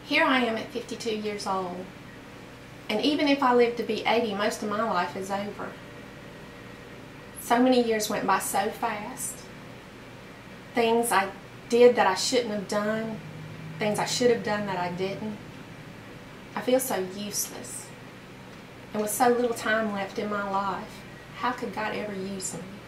Here I am at 52 years old, and even if I live to be 80, most of my life is over. So many years went by so fast. Things I did that I shouldn't have done, things I should have done that I didn't. I feel so useless. And with so little time left in my life, how could God ever use me?